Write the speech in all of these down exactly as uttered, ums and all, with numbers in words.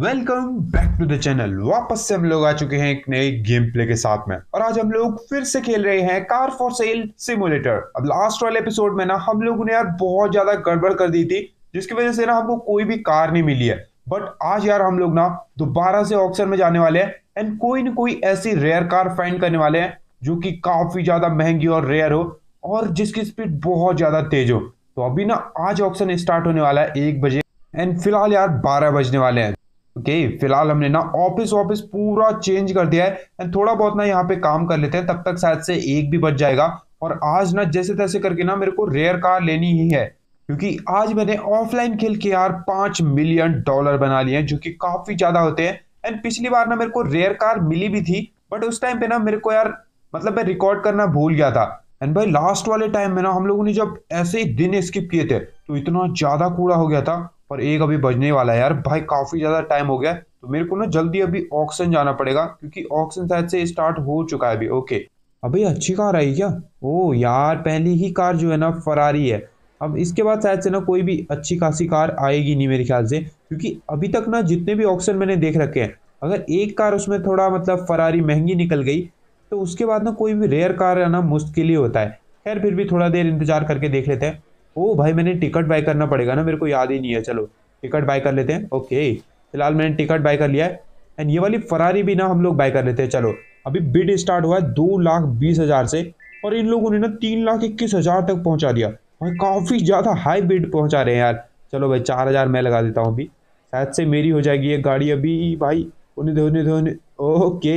Welcome back to the channel. वापस से हम लोग आ चुके हैं एक नए गेम प्ले के साथ में, और आज हम लोग फिर से खेल रहे हैं कार फॉर सेल सिमुलेटर। अब लास्ट वाले एपिसोड में ना हम लोगों ने यार बहुत ज्यादा गड़बड़ कर दी थी, जिसकी वजह से ना हमको कोई भी कार नहीं मिली है। बट आज यार हम लोग ना दोबारा से ऑक्शन में जाने वाले हैं एंड कोई न कोई ऐसी रेयर कार फाइंड करने वाले हैं जो कि काफी ज्यादा महंगी और रेयर हो और जिसकी स्पीड बहुत ज्यादा तेज हो। तो अभी ना आज ऑक्शन स्टार्ट होने वाला है एक बजे एंड फिलहाल यार बारह बजने वाले हैं। ओके okay, फिलहाल हमने ना ऑफिस ऑफिस पूरा चेंज कर दिया है एंड थोड़ा बहुत ना यहाँ पे काम कर लेते हैं, तब तक शायद से एक भी बच जाएगा। और आज ना जैसे तैसे करके ना मेरे को रेयर कार लेनी ही है, क्योंकि आज मैंने ऑफलाइन खेल के यार पांच मिलियन डॉलर बना लिए हैं, जो कि काफी ज्यादा होते हैं। एंड पिछली बार ना मेरे को रेयर कार मिली भी थी, बट उस टाइम पे ना मेरे को यार मतलब मैं रिकॉर्ड करना भूल गया था। एंड भाई लास्ट वाले टाइम में ना हम लोगों ने जब ऐसे ही दिन स्किप किए थे तो इतना ज्यादा कूड़ा हो गया था। और एक अभी बजने वाला है यार, भाई काफी ज्यादा टाइम हो गया, तो मेरे को ना जल्दी अभी ऑक्शन जाना पड़ेगा, क्योंकि ऑक्शन शायद से स्टार्ट हो चुका है अभी। ओके अभी अच्छी कार आई क्या? ओ यार पहली ही कार जो है ना फरारी है। अब इसके बाद शायद से ना कोई भी अच्छी खासी कार आएगी नहीं मेरे ख्याल से, क्योंकि अभी तक ना जितने भी ऑक्शन मैंने देख रखे हैं, अगर एक कार उसमें थोड़ा मतलब फरारी महंगी निकल गई तो उसके बाद ना कोई भी रेयर कार आना मुश्किल ही होता है। खैर फिर भी थोड़ा देर इंतजार करके देख लेते हैं। ओ भाई मैंने टिकट बाय करना पड़ेगा ना, मेरे को याद ही नहीं है। चलो टिकट बाय कर लेते हैं। ओके फिलहाल मैंने टिकट बाय कर लिया है एंड ये वाली फरारी भी ना हम लोग बाय कर लेते हैं। चलो अभी बिड स्टार्ट हुआ है दो लाख बीस हजार से, और इन लोगों ने ना तीन लाख इक्कीस हजार तक पहुंचा दिया। भाई काफी ज्यादा हाई बिड पहुंचा रहे हैं यार। चलो भाई चार हजार मैं लगा देता हूँ, अभी शायद से मेरी हो जाएगी ये गाड़ी अभी। भाई उन्हें दो उन्हें दो उन्हें ओके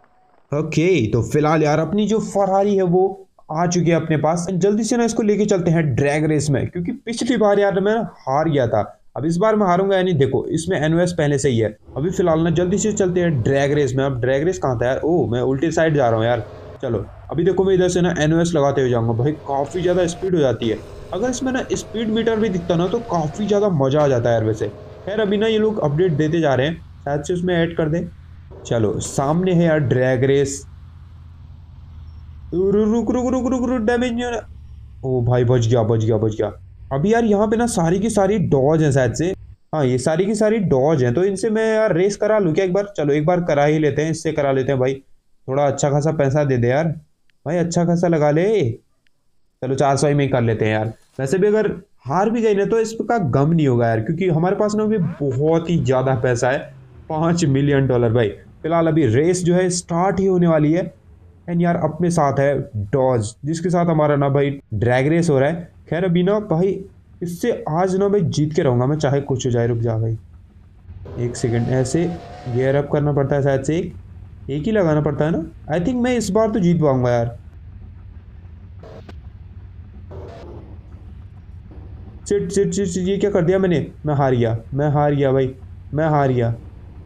ओके तो फिलहाल यार अपनी जो फरारी है वो आ चुकी है अपने पास। जल्दी से ना इसको लेके चलते हैं ड्रैग रेस में, क्योंकि पिछली बार यार मैं हार गया था। अब इस बार मैं हारूंगा या नहीं, देखो इसमें एनओएस पहले से ही है। अभी फिलहाल ना जल्दी से चलते हैं ड्रैग रेस में। अब ड्रैग रेस कहाँ था यार? ओ मैं उल्टी साइड जा रहा हूँ यार। चलो अभी देखो मैं इधर से ना एनओएस लगाते हुए जाऊंगा। भाई काफी ज्यादा स्पीड हो जाती है। अगर इसमें ना स्पीड मीटर भी दिखता ना तो काफी ज्यादा मजा आ जाता है यार। वैसे खैर अभी ना ये लोग अपडेट देते जा रहे हैं, शायद से उसमें ऐड कर दें। चलो सामने है यार ड्रैग रेस। रुक रुक रुक रुक रुक डैमेज नहीं हो रहा। ओ भाई बच गया बच गया बच गया। अभी यार यहाँ पे ना सारी की सारी डॉज हैं शायद से। हाँ ये सारी की सारी डॉज हैं, तो इनसे मैं यार रेस करा लूँ क्या एक बार? चलो एक बार करा ही लेते हैं, इससे करा लेते हैं भाई। थोड़ा अच्छा खासा पैसा दे दे यार भाई, अच्छा खासा लगा ले। चलो चार सौ में ही कर लेते हैं यार। वैसे भी अगर हार भी गई ना तो इसका गम नहीं होगा यार, क्योंकि हमारे पास ना भी बहुत ही ज़्यादा पैसा है, पाँच मिलियन डॉलर। भाई फिलहाल अभी रेस जो है स्टार्ट ही होने वाली है। एंड यार अपने साथ है डॉज, जिसके साथ हमारा ना भाई ड्रैग रेस हो रहा है। खैर अभी ना भाई इससे आज ना भाई जीत के रहूँगा मैं, चाहे कुछ हो जाए। रुक जा भाई एक सेकंड, ऐसे गियर अप करना पड़ता है शायद से, एक एक ही लगाना पड़ता है ना। आई थिंक मैं इस बार तो जीत पाऊंगा यार। सिट सिट सिट सिट ये क्या कर दिया मैंने? मैं हार गया मैं हार गया भाई मैं हार गया।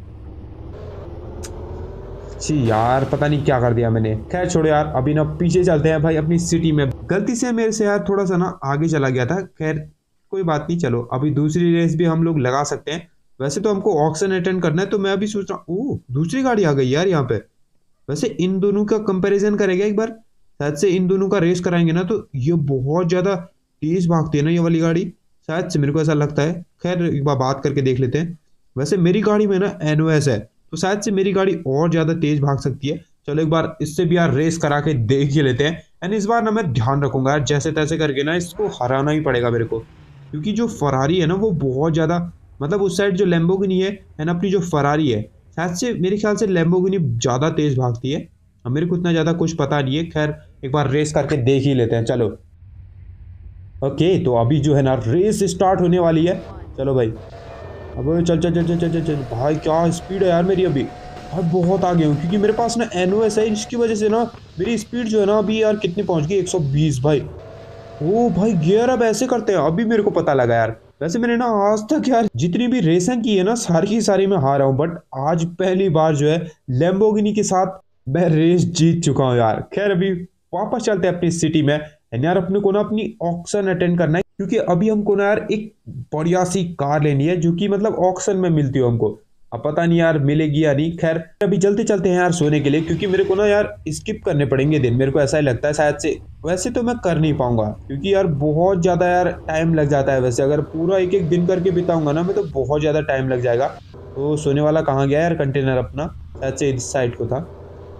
जी यार पता नहीं क्या कर दिया मैंने। खैर छोड़ो यार, अभी ना पीछे चलते हैं भाई अपनी सिटी में। गलती से मेरे से यार थोड़ा सा ना आगे चला गया था। खैर कोई बात नहीं, चलो अभी दूसरी रेस भी हम लोग लगा सकते हैं। वैसे तो हमको ऑक्शन अटेंड करना है, तो मैं अभी सोच रहा हूँ ओह दूसरी गाड़ी आ गई यार यहाँ पे। वैसे इन दोनों का कंपेरिजन करेंगे एक बार, शायद से इन दोनों का रेस कराएंगे ना तो ये बहुत ज़्यादा तेज भागती है ना ये वाली गाड़ी, शायद से मेरे को ऐसा लगता है। खैर एक बार बात करके देख लेते हैं। वैसे मेरी गाड़ी में ना एनओएस है, तो शायद से मेरी गाड़ी और ज़्यादा तेज भाग सकती है। चलो एक बार इससे भी यार रेस करा के देख ही लेते हैं। एंड इस बार ना मैं ध्यान रखूंगा यार, जैसे तैसे करके ना इसको हराना ही पड़ेगा मेरे को, क्योंकि जो फरारी है ना वो बहुत ज़्यादा मतलब उस साइड जो लैम्बोर्गिनी है एंड अपनी जो फरारी है, शायद से मेरे ख्याल से लैम्बोर्गिनी ज़्यादा तेज भागती है। अब मेरे को इतना ज़्यादा कुछ पता नहीं है। खैर एक बार रेस करके देख ही लेते हैं। चलो ओके तो अभी जो है ना रेस स्टार्ट होने वाली है। चलो भाई अब चल चल चल चल चल चल चल भाई क्या स्पीड है यार मेरी अभी। भाई बहुत आगे हूँ, क्योंकि मेरे पास ना एनओएस है, इसकी वजह से ना मेरी स्पीड जो है ना अभी यार कितनी पहुँच गई, एक सौ बीस। भाई ओ भाई गियर अब ऐसे करते हैं, अभी मेरे को पता लगा यार। वैसे मैंने ना आज तक यार जितनी भी रेसें की है ना सारी की सारी मैं हारा हूँ, बट आज पहली बार जो है लैम्बोर्गिनी के साथ मैं रेस जीत चुका हूँ यार। खैर अभी वापस चलते हैं अपनी सिटी में। एंड यार अपने को ना अपनी ऑक्शन अटेंड करना है, क्योंकि अभी हमको ना यार एक बढ़िया सी कार लेनी है जो कि मतलब ऑक्शन में मिलती हो हमको। अब पता नहीं यार मिलेगी या नहीं। खैर अभी चलते चलते हैं यार सोने के लिए, क्योंकि मेरे को ना यार स्किप करने पड़ेंगे दिन, मेरे को ऐसा ही लगता है शायद से। वैसे तो मैं कर नहीं पाऊंगा, क्योंकि यार बहुत ज़्यादा यार टाइम लग जाता है। वैसे अगर पूरा एक एक दिन करके बिताऊंगा ना मैं तो बहुत ज़्यादा टाइम लग जाएगा। तो सोने वाला कहाँ गया यार कंटेनर अपना, शायद से इस साइड को था।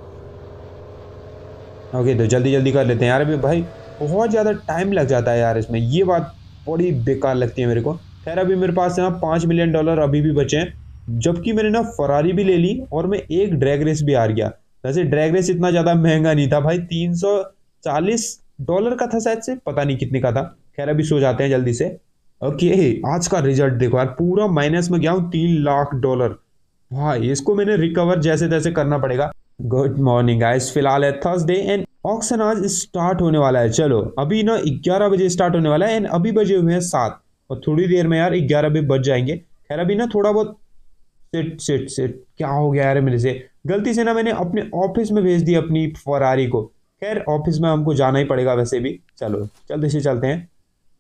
ओके तो जल्दी जल्दी कर लेते हैं यार, अभी भाई बहुत ज़्यादा टाइम लग जाता है यार इसमें, ये बात बड़ी बेकार लगती है मेरे को। खैर अभी मेरे पास ना पाँच मिलियन डॉलर अभी भी बचे हैं, जबकि मैंने ना फरारी भी ले ली और मैं एक ड्रैग रेस भी हार गया। वैसे ड्रैग रेस इतना ज़्यादा महंगा नहीं था भाई, तीन सौ चालीस डॉलर का था शायद से, पता नहीं कितने का था। खैर अभी सो जाते हैं जल्दी से। ओके आज का रिजल्ट देखो यार, पूरा माइनस में गया हूँ तीन लाख डॉलर। भाई इसको मैंने रिकवर जैसे तैसे करना पड़ेगा। गुड मॉर्निंग गाइस, फिलहाल है थर्सडे एंड ऑक्शन आज स्टार्ट होने वाला है। चलो अभी ना ग्यारह बजे स्टार्ट होने वाला है एंड अभी बजे हुए हैं सात, और थोड़ी देर में यार ग्यारह बजे बज जाएंगे। खैर अभी ना थोड़ा बहुत सिट सिट सिट क्या हो गया यार मेरे से, गलती से ना मैंने अपने ऑफिस में भेज दी अपनी फरारी को। खैर ऑफिस में हमको जाना ही पड़ेगा वैसे भी, चलो जल्दी से चलते हैं।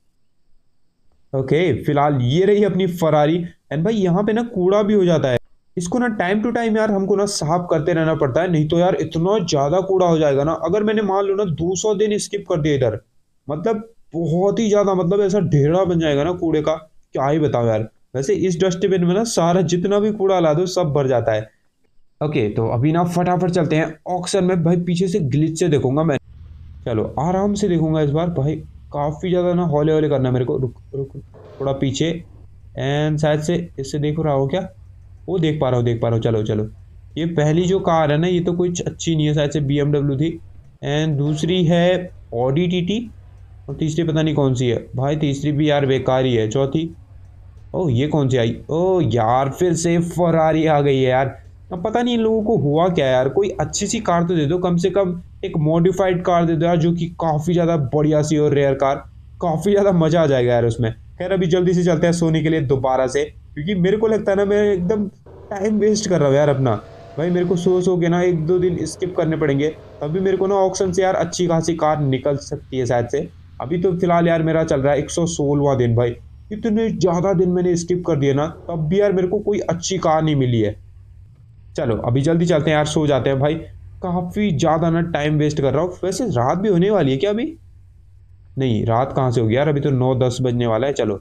ओके फिलहाल ये रही अपनी फरारी एंड भाई यहाँ पे ना कूड़ा भी हो जाता है, इसको ना टाइम टू टाइम यार हमको ना साफ करते रहना पड़ता है, नहीं तो यार इतना ज्यादा कूड़ा हो जाएगा ना। अगर मैंने मान लो ना दो सौ दिन स्किप कर दिया इधर, मतलब बहुत ही ज्यादा, मतलब ऐसा ढेरा बन जाएगा ना कूड़े का, क्या ही बताओ यार। वैसे इस डस्टबिन में ना सारा जितना भी कूड़ा ला दो सब भर जाता है। ओके तो अभी ना फटाफट चलते हैं ऑक्शन में। भाई पीछे से ग्लिच से देखूंगा मैं, चलो आराम से देखूंगा इस बार। भाई काफी ज्यादा ना हौले हौले करना है मेरे को, रुक रुक थोड़ा पीछे, एंड शायद से इससे देख रहा हो क्या, वो देख पा रहा हूँ देख पा रहा हूँ चलो चलो। ये पहली जो कार है ना ये तो कुछ अच्छी नहीं है, शायद से बी एम डब्ल्यू थी, एंड दूसरी है ऑडी टी टी, और तीसरी पता नहीं कौन सी है। भाई तीसरी भी यार बेकार ही है। चौथी ओह ये कौन सी आई, ओह यार फिर से फरारी आ गई है यार। अब पता नहीं इन लोगों को हुआ क्या यार, कोई अच्छी सी कार तो दे दो, कम से कम एक मॉडिफाइड कार दे दो यार, जो कि काफ़ी ज़्यादा बढ़िया सी और रेयर कार, काफ़ी ज़्यादा मज़ा आ जाएगा यार उसमें। खैर अभी जल्दी से चलते हैं सोने के लिए दोबारा से, क्योंकि मेरे को लगता है ना मैं एकदम टाइम वेस्ट कर रहा हूँ यार अपना। भाई मेरे को सो सो के ना एक दो दिन स्किप करने पड़ेंगे, तभी मेरे को ना ऑक्शन से यार अच्छी खासी कार निकल सकती है शायद से। अभी तो फिलहाल यार मेरा चल रहा है एक सौ सोलहवां दिन। भाई इतने ज़्यादा दिन मैंने स्किप कर दिए ना, तब भी यार मेरे को कोई अच्छी कार नहीं मिली है। चलो अभी जल्दी चलते हैं यार, सो जाते हैं भाई, काफ़ी ज़्यादा ना टाइम वेस्ट कर रहा हूँ। वैसे रात भी होने वाली है क्या अभी, नहीं रात कहाँ से होगी यार, अभी तो नौ दस बजने वाला है। चलो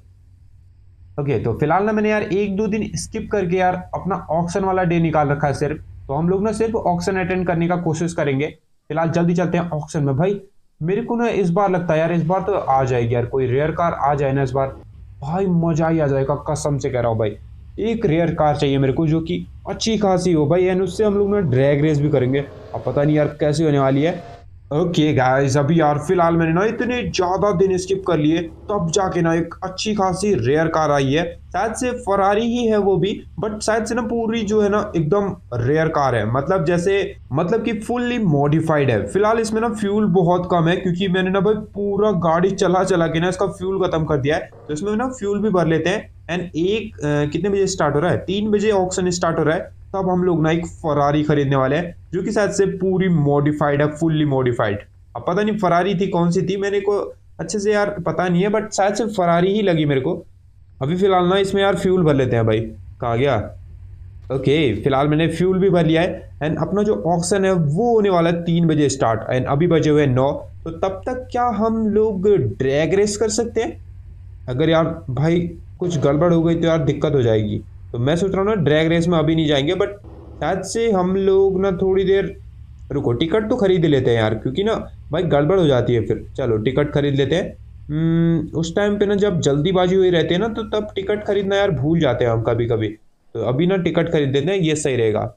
ओके तो फिलहाल ना मैंने यार एक दो दिन स्किप करके यार अपना ऑक्शन वाला डे निकाल रखा है सिर्फ, तो हम लोग ना सिर्फ ऑक्शन अटेंड करने का कोशिश करेंगे। फिलहाल जल्दी चलते हैं ऑक्शन में। भाई मेरे को ना इस बार लगता है यार, इस बार तो आ जाएगी यार, कोई रेयर कार आ जाए ना इस बार, भाई मजा ही आ जाएगा, कसम से कह रहा हूँ भाई। एक रेयर कार चाहिए मेरे को जो कि अच्छी खासी हो भाई, एंड उससे हम लोग ना ड्रैग रेस भी करेंगे। अब पता नहीं यार कैसे होने वाली है। ओके गाइस अभी यार फिलहाल मैंने ना इतने ज़्यादा दिन स्किप कर लिए, तब जाके ना एक अच्छी खासी रेयर कार आई है, शायद से फरारी ही है वो भी, बट शायद से ना पूरी जो है ना एकदम रेयर कार है, मतलब जैसे मतलब कि फुल्ली मॉडिफाइड है। फिलहाल इसमें ना फ्यूल बहुत कम है, क्योंकि मैंने ना भाई पूरा गाड़ी चला चला के ना इसका फ्यूल खत्म कर दिया है, तो इसमें ना फ्यूल भी भर लेते हैं। एंड एक आ, कितने बजे स्टार्ट हो रहा है, तीन बजे ऑक्शन स्टार्ट हो रहा है, तब हम लोग ना एक फरारी खरीदने वाले हैं, जो कि शायद से पूरी मॉडिफाइड है, फुल्ली मॉडिफाइड। अब पता नहीं फरारी थी कौन सी थी, मेरे को अच्छे से यार पता नहीं है, बट शायद से फरारी ही लगी मेरे को। अभी फिलहाल ना इसमें यार फ्यूल भर लेते हैं। भाई कहाँ गया, ओके फिलहाल मैंने फ्यूल भी भर लिया है, एंड अपना जो ऑक्शन है वो होने वाला है तीन बजे स्टार्ट, एंड अभी बजे हुए नौ, तो तब तक क्या हम लोग ड्रैग रेस कर सकते हैं। अगर यार भाई कुछ गड़बड़ हो गई तो यार दिक्कत हो जाएगी, तो मैं सोच रहा हूँ ना ड्रैग रेस में अभी नहीं जाएंगे, बट शायद से हम लोग ना थोड़ी देर रुको, टिकट तो खरीद लेते हैं यार, क्योंकि ना भाई गड़बड़ हो जाती है फिर। चलो टिकट खरीद लेते हैं। हम्म, उस टाइम पे ना जब जल्दीबाजी हुई रहती है ना, तो तब टिकट खरीदना यार भूल जाते हैं हम कभी कभी, तो अभी ना टिकट खरीद लेते हैं, ये सही रहेगा।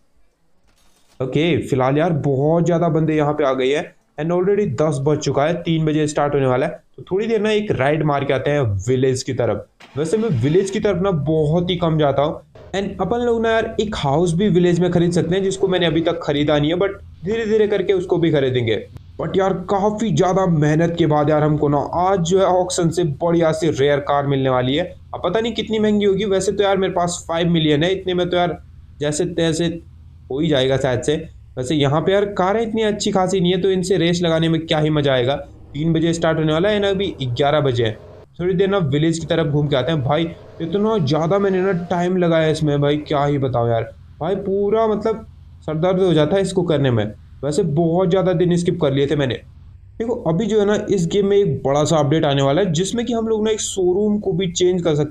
ओके फिलहाल यार बहुत ज़्यादा बंदे यहाँ पे आ गए हैं, एंड ऑलरेडी दस बज चुका है, तीन बजे स्टार्ट होने वाला है, तो थोड़ी देर ना एक राइड मार के आते हैं विलेज की तरफ। वैसे मैं विलेज की तरफ ना बहुत ही कम जाता हूँ, एंड अपन लोग ना यार एक हाउस भी विलेज में खरीद सकते हैं, जिसको मैंने अभी तक खरीदा नहीं है, बट धीरे धीरे करके उसको भी खरीदेंगे। बट यार काफ़ी ज़्यादा मेहनत के बाद यार हमको ना आज जो है ऑक्शन से बढ़िया सी रेयर कार मिलने वाली है। अब पता नहीं कितनी महंगी होगी, वैसे तो यार मेरे पास फाइव मिलियन है, इतने में तो यार जैसे तैसे हो ही जाएगा शायद से। वैसे यहाँ पे यार कारें इतनी अच्छी खासी नहीं है, तो इनसे रेस लगाने में क्या ही मजा आएगा। तीन बजे स्टार्ट होने वाला है ना, अभी ग्यारह बजे है, थोड़ी देर ना विलेज की तरफ घूम के आते हैं। भाई इतना ज़्यादा मैंने ना टाइम लगाया इसमें, भाई क्या ही बताओ यार, भाई पूरा मतलब सरदर्द हो जाता है इसको करने में। वैसे बहुत ज़्यादा दिन स्किप कर लिए थे मैंने। देखो अभी जो है ना इस गेम में एक बड़ा सा अपडेट आने वाला है, जिसमें कि हम लोग ना एक शोरूम को भी चेंज कर सकते हैं,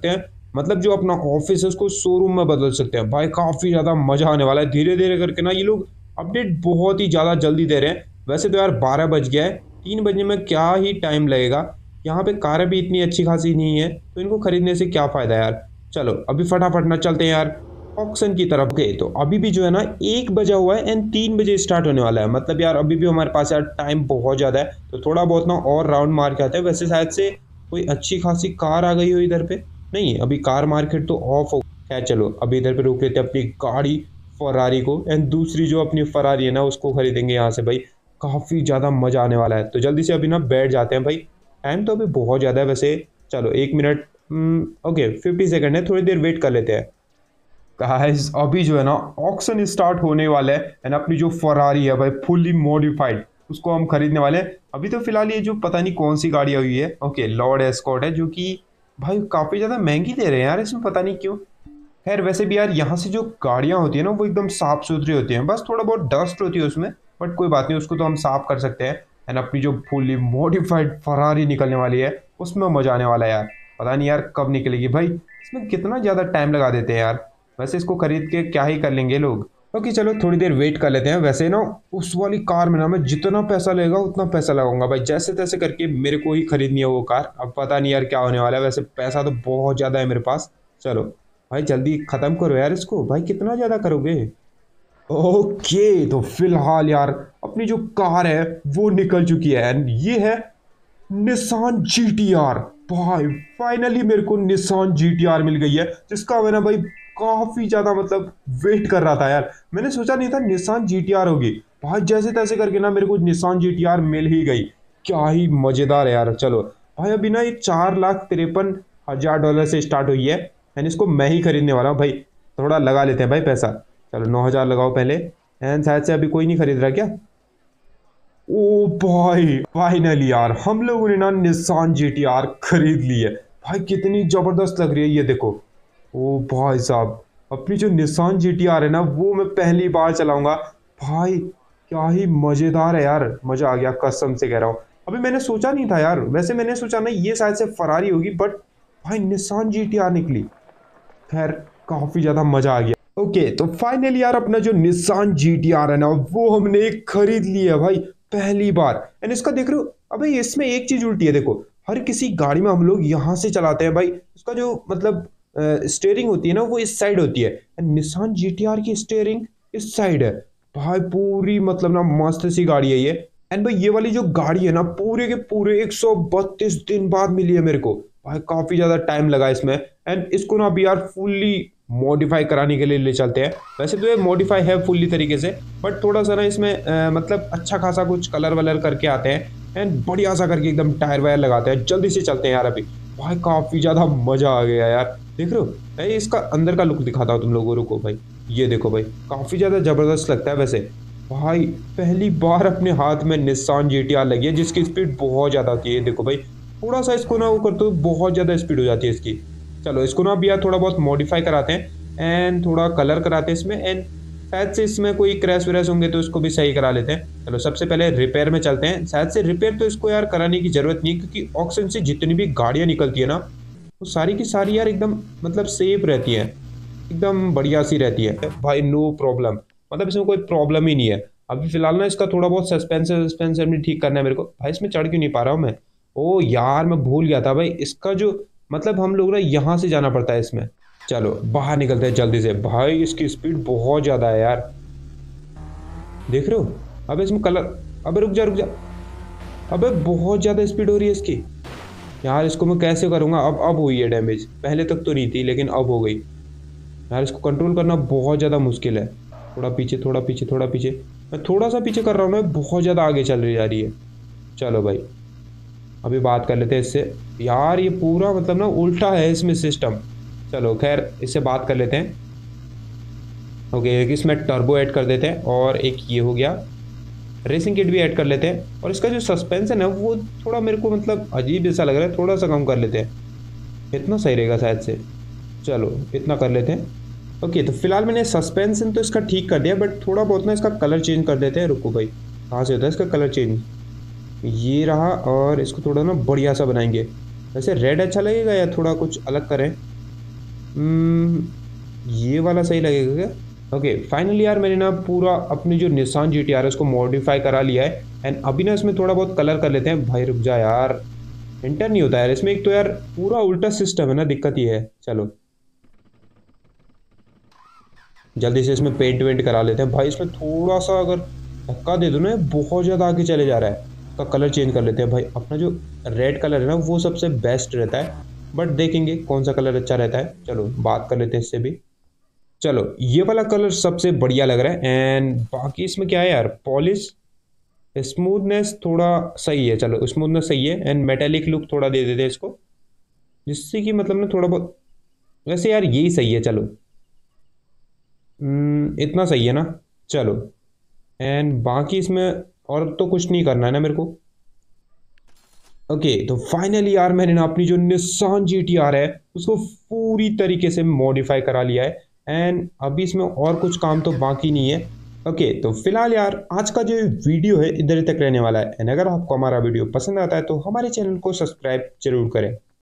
मतलब जो अपना ऑफिस है उसको शोरूम में बदल सकते हैं भाई। काफ़ी ज़्यादा मज़ा आने वाला है। धीरे धीरे करके ना ये लोग अपडेट बहुत ही ज़्यादा जल्दी दे रहे हैं। वैसे तो यार बारह बज गया है, तीन बजने में क्या ही टाइम लगेगा। यहाँ पे कारें भी इतनी अच्छी खासी नहीं है, तो इनको खरीदने से क्या फ़ायदा यार। चलो अभी फटाफट ना चलते हैं यार ऑक्शन की तरफ गए। तो अभी भी जो है ना एक बजा हुआ है एंड तीन बजे स्टार्ट होने वाला है। मतलब यार अभी भी हमारे पास यार टाइम बहुत ज़्यादा है, तो थोड़ा बहुत ना और राउंड मार के आते हैं। वैसे शायद से कोई अच्छी खासी कार आ गई हो इधर पे। नहीं, अभी कार मार्केट तो ऑफ हो। खैर चलो अभी इधर पे रोक लेते हैं अपनी गाड़ी फरारी को, एंड दूसरी जो अपनी फरारी है ना उसको खरीदेंगे यहाँ से भाई। काफ़ी ज़्यादा मज़ा आने वाला है। तो जल्दी से अभी ना बैठ जाते हैं भाई। टाइम तो अभी बहुत ज़्यादा है वैसे। चलो एक मिनट, ओके फिफ्टी सेकेंड है, थोड़ी देर वेट कर लेते हैं। गाइस अभी जो है ना ऑक्शन स्टार्ट होने वाला है एंड अपनी जो फरारी है भाई फुल्ली मॉडिफाइड उसको हम खरीदने वाले हैं। अभी तो फिलहाल ये जो पता नहीं कौन सी गाड़ी आई हुई है, ओके लॉर्ड एस्कॉर्ट है, जो कि भाई काफ़ी ज़्यादा महंगी दे रहे हैं यार इसमें, पता नहीं क्यों। खैर वैसे भी यार यहाँ से जो गाड़ियाँ होती है ना वो एकदम साफ़ सुथरी होती हैं, बस थोड़ा बहुत डस्ट होती है उसमें, बट कोई बात नहीं, उसको तो हम साफ़ कर सकते हैं। एंड अपनी जो फुल्ली मॉडिफाइड फरारी निकलने वाली है उसमें मज़ा आने वाला है यार। पता नहीं यार कब निकलेगी भाई, इसमें कितना ज़्यादा टाइम लगा देते हैं यार। वैसे इसको खरीद के क्या ही कर लेंगे लोग। ओके चलो थोड़ी देर वेट कर लेते हैं। वैसे ना उस वाली कार में ना मैं जितना पैसा लगेगा उतना पैसा लगाऊंगा भाई, जैसे तैसे करके मेरे को ही खरीदनी है वो कार। अब पता नहीं यार क्या होने वाला है, वैसे पैसा तो बहुत ज़्यादा है मेरे पास। चलो भाई जल्दी ख़त्म करो यार इसको, भाई कितना ज़्यादा करोगे। ओके तो फिलहाल यार अपनी जो कार है वो निकल चुकी है एंड ये है निसान जी टी आर। भाई फाइनली मेरे को निसान जी टी आर मिल गई है, जिसका मैंने भाई काफी ज्यादा मतलब वेट कर रहा था यार। मैंने सोचा नहीं था निसान जी टी आर होगी भाई, जैसे तैसे करके ना मेरे को निसान जी टी आर मिल ही गई। क्या ही मजेदार है यार। चलो भाई अभी ना ये चार लाख तिरपन हजार डॉलर से स्टार्ट हुई है एंड इसको मैं ही खरीदने वाला हूँ भाई। थोड़ा लगा लेते हैं भाई पैसा। चलो नौ हजार लगाओ पहले। एंड शायद से अभी कोई नहीं खरीद रहा क्या। ओ भाई फाइनली यार हम लोगों ने ना निसान जी टी आर खरीद ली है भाई। कितनी जबरदस्त लग रही है ये देखो। ओ भाई साहब अपनी जो निसान जी टी आर है ना वो मैं पहली बार चलाऊंगा भाई। क्या ही मजेदार है यार, मजा आ गया कसम से कह रहा हूँ। अभी मैंने सोचा नहीं था यार, वैसे मैंने सोचा ना ये शायद से फरारी होगी, बट भाई निसान जी टी आर निकली। खैर काफी ज्यादा मजा आ गया। ओके तो फाइनली यार अपना जो निसान जी टी आर है ना वो हमने खरीद लिया भाई पहली बार। एंड इसका देख रहे हो, अबे इसमें एक चीज उल्टी है देखो। हर किसी गाड़ी में हम लोग यहाँ से चलाते हैं भाई, उसका जो मतलब स्टेयरिंग होती है ना वो इस साइड होती है, and Nissan G T R की स्टेयरिंग इस साइड है भाई। पूरी मतलब ना मस्त सी गाड़ी है ये। एंड भाई ये वाली जो गाड़ी है ना पूरे के पूरे एक सौ बत्तीस दिन बाद मिली है मेरे को भाई। काफी ज्यादा टाइम लगा इसमें। एंड इसको ना अभी यार फुल्ली मॉडिफाई कराने के लिए ले चलते हैं। वैसे तो ये मॉडिफाई है फुल्ली तरीके से, बट थोड़ा सा ना इसमें आ, मतलब अच्छा खासा कुछ कलर वलर करके आते हैं एंड बढ़िया सा करके एकदम टायर वायर लगाते हैं। जल्दी से चलते हैं यार अभी। भाई काफी ज्यादा मजा आ गया यार। देख रहे हो भाई इसका अंदर का लुक दिखाता हूँ तुम लोगों को भाई। ये देखो भाई काफी ज्यादा जबरदस्त लगता है वैसे भाई। पहली बार अपने हाथ में निसान जी टी आर लगी है जिसकी स्पीड बहुत ज्यादा होती है। देखो भाई थोड़ा सा इसको ना वो करते हो बहुत ज्यादा स्पीड हो जाती है इसकी। चलो इसको ना अभी यार थोड़ा बहुत मॉडिफाई कराते हैं एंड थोड़ा कलर कराते हैं इसमें। एंड शायद से इसमें कोई क्रैश वैश होंगे तो इसको भी सही करा लेते हैं। चलो सबसे पहले रिपेयर में चलते हैं। शायद से रिपेयर तो इसको यार कराने की जरूरत नहीं, क्योंकि ऑक्शन से जितनी भी गाड़ियाँ निकलती है ना वो सारी की सारी यार एकदम मतलब सेफ रहती है, एकदम बढ़िया सी रहती है भाई। नो प्रॉब्लम, मतलब इसमें कोई प्रॉब्लम ही नहीं है। अभी फिलहाल ना इसका थोड़ा बहुत सस्पेंसर सस्पेंसर भी ठीक करना है मेरे को भाई। इसमें चढ़ क्यों नहीं पा रहा हूँ मैं। ओ यार मैं भूल गया था भाई, इसका जो मतलब हम लोग ना यहाँ से जाना पड़ता है इसमें। चलो बाहर निकलते हैं जल्दी से भाई। इसकी स्पीड बहुत ज़्यादा है यार, देख रहे हो। अब इसमें कलर, अबे रुक जा रुक जा, अबे बहुत ज़्यादा स्पीड हो रही है इसकी यार। इसको मैं कैसे करूँगा। अब अब हुई है डैमेज, पहले तक तो नहीं थी लेकिन अब हो गई यार। इसको कंट्रोल करना बहुत ज़्यादा मुश्किल है। थोड़ा पीछे थोड़ा पीछे थोड़ा पीछे, मैं थोड़ा सा पीछे कर रहा हूँ ना, बहुत ज़्यादा आगे चल रही जा रही है। चलो भाई अभी बात कर लेते हैं इससे यार। ये पूरा मतलब ना उल्टा है इसमें सिस्टम। चलो खैर इससे बात कर लेते हैं। ओके इसमें टर्बो ऐड कर देते हैं और एक ये हो गया, रेसिंग किट भी ऐड कर लेते हैं। और इसका जो सस्पेंशन है वो थोड़ा मेरे को मतलब अजीब जैसा लग रहा है, थोड़ा सा कम कर लेते हैं, इतना सही रहेगा शायद से। चलो इतना कर लेते हैं। ओके तो फिलहाल मैंने सस्पेंशन तो इसका ठीक कर दिया, बट थोड़ा बहुत ना इसका कलर चेंज कर देते हैं। रुको भाई कहाँ से होता है इसका कलर चेंज, ये रहा। और इसको थोड़ा ना बढ़िया सा बनाएंगे। वैसे रेड अच्छा लगेगा या थोड़ा कुछ अलग करें। हम्म, ये वाला सही लगेगा क्या? ओके फाइनली यार मैंने ना पूरा अपनी जो निसान जी टी आर है उसको मॉडिफाई करा लिया है। एंड अभी ना इसमें थोड़ा बहुत कलर कर लेते हैं। भाई रुक जा यार, इंटर नहीं होता यार इसमें। एक तो यार पूरा उल्टा सिस्टम है ना, दिक्कत ये है। चलो जल्दी से इसमें पेंट वेंट करा लेते हैं। भाई इसमें थोड़ा सा अगर धक्का दे दो ना, ये बहुत ज़्यादा आगे चले जा रहा है। उसका कलर चेंज कर लेते हैं। भाई अपना जो रेड कलर है ना वो सबसे बेस्ट रहता है, बट देखेंगे कौन सा कलर अच्छा रहता है। चलो बात कर लेते हैं इससे भी। चलो ये वाला कलर सबसे बढ़िया लग रहा है। एंड बाकी इसमें क्या है यार, पॉलिश, स्मूथनेस थोड़ा सही है। चलो स्मूथनेस सही है। एंड मेटेलिक लुक थोड़ा दे देते हैं इसको, जिससे कि मतलब ना थोड़ा बहुत, वैसे यार यही सही है। चलो हम्म, इतना सही है ना। चलो एंड बाकी इसमें और तो कुछ नहीं करना है ना मेरे को। ओके तो फाइनली यार मैंने ना अपनी जो निसान जी टी आर है उसको पूरी तरीके से मॉडिफाई करा लिया है। एंड अभी इसमें और कुछ काम तो बाकी नहीं है। ओके तो फिलहाल यार आज का जो वीडियो है इधर तक रहने वाला है। एंड अगर आपको हमारा वीडियो पसंद आता है तो हमारे चैनल को सब्सक्राइब जरूर करें।